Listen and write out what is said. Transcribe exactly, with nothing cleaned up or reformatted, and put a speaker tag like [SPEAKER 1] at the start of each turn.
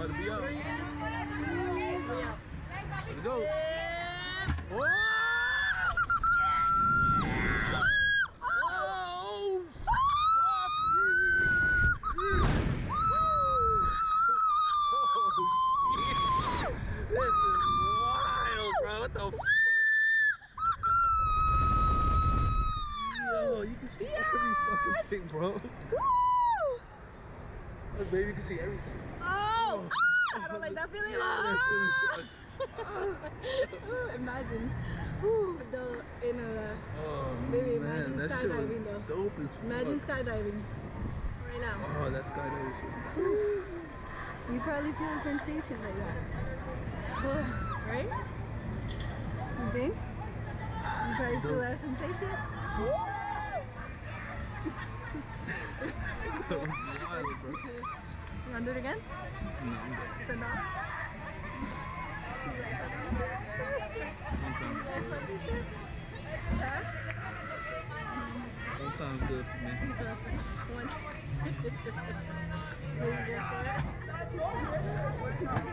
[SPEAKER 1] about to be out.
[SPEAKER 2] Three, two, we out.
[SPEAKER 1] Let's go. Oh! Oh! Fuck me! Oh shit! This is wild, bro. What the fuck? Yo, you can see
[SPEAKER 2] Yes!
[SPEAKER 1] every fucking thing, bro.
[SPEAKER 2] Woo!
[SPEAKER 1] Look, baby, you can see everything.
[SPEAKER 2] Oh!
[SPEAKER 1] Oh.
[SPEAKER 2] I don't like that feeling.
[SPEAKER 1] Yeah, that feeling sucks.
[SPEAKER 2] Ooh, imagine. Ooh, the in a
[SPEAKER 1] Oh
[SPEAKER 2] baby,
[SPEAKER 1] man,
[SPEAKER 2] imagine
[SPEAKER 1] that shit
[SPEAKER 2] skydiving
[SPEAKER 1] was
[SPEAKER 2] though.
[SPEAKER 1] dope as fuck.
[SPEAKER 2] Imagine skydiving right now.
[SPEAKER 1] Oh, that skydiving shit.
[SPEAKER 2] You probably feel a sensation like that. Right? You think? You probably feel that sensation?
[SPEAKER 1] Wild, bro.
[SPEAKER 2] You wanna do it again?
[SPEAKER 1] No, I'm good.
[SPEAKER 2] Turn off.
[SPEAKER 1] One time is good.
[SPEAKER 2] Huh?
[SPEAKER 1] One time's good for me.
[SPEAKER 2] One. Are you good for it?